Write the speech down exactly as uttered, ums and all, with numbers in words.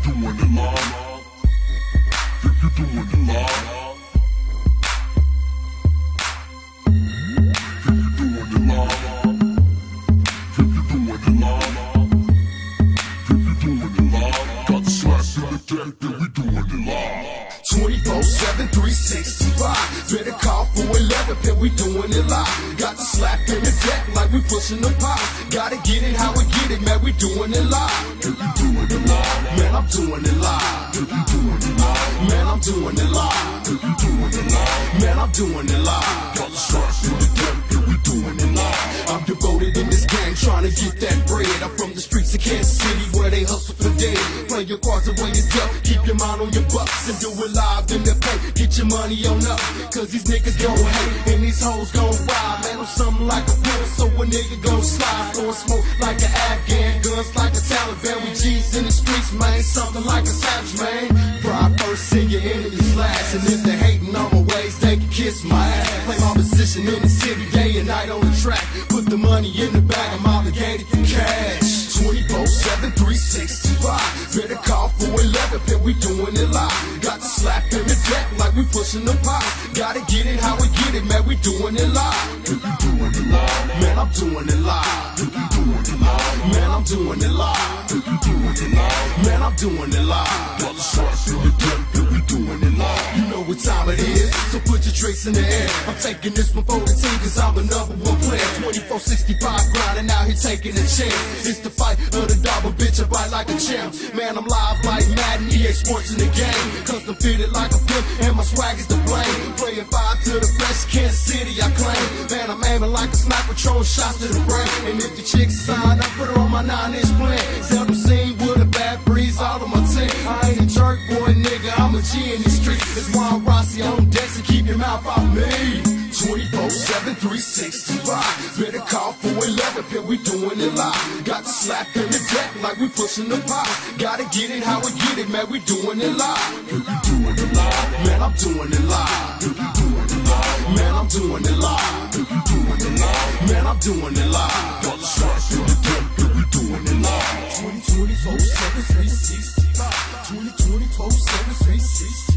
doing it live. If you doing it live. If you doing it live. If you doing it live. If you doing it live. Got the slack in the deck, then we doing it live. twenty-four seven, three sixty-five. Better call for eleven, pin, we doing it live. Got the slap in the deck like we pushing the pies. Gotta get it how we get it, man, we doing it live. If you doing it live. Man, I'm doing it live. If you doing it live. Man, I'm doing it live. If you doing it live. Man, I'm doing it live. Got the slack in the deck, then we doing it live. I'm devoted in this game, trying to get that bread. I'm from the streets of Kansas City where they hustle for dead. Play your cards the way you dealt, keep your mind on your bucks and do it live in the pay. Get your money on up, cause these niggas gon' hate and these hoes gon' ride. Man, I'm something like a pill, so a nigga gon' slide. Throwing smoke like an Afghan, guns like a Taliban. We G's in the streets, man, something like a savage, man. Pride first, see your enemies last. And if they hating on my ways, they can kiss my ass. Play my position in the city, day and night on the track. Put the money in the bag, I'm obligated to cash. twenty-four seven, three sixty-five. Better call for eleven, pin, we doing it live. Got the slap in the deck like we pushing the pies. Gotta get it how we get it, man, we doing it live. If you doing it live. Man, I'm doing it live. If you doing it live. Man, I'm doing it live. If you doing it live. Man, I'm doing it live. Got the slack in the deck, then we doing it live. You know what time it is, so put your tricks in the air. I'm taking this before the team, cause I'm the number one player. twenty-four sixty-five grinding out here taking a chance. It's the fight of the double, bitch, I bite like a champ. Man, I'm live like Madden, E A Sports in the game. Custom fitted like a pimp, and my swag is the blame. Playing five to the flesh, Kansas City, I claim. Man, I'm aiming like a sniper, throwing shots to the brain. And if the chick sign up, put her on my nine inch plan. Seldom seen with a bad breeze, all of my team. I ain't a jerk boy, nigga, I'm a G in the street. It's Juan Rossi on deck, so keep your mouth off me. twenty-four seven, three sixty-five. Better call for eleven, pin, we doing it live. Got the slap in the deck like we pushing the pies. Gotta get it how we get it, man, we doing it live. If you doing it live. Man, I'm doing it live. If you doing it live. Man, I'm doing it live. If you doing it live. Man, I'm doing it live. Got the slack in the deck, then we doing it live. twenty twenty-four seven, three sixty-five. twenty twenty-four seven, three sixty-five.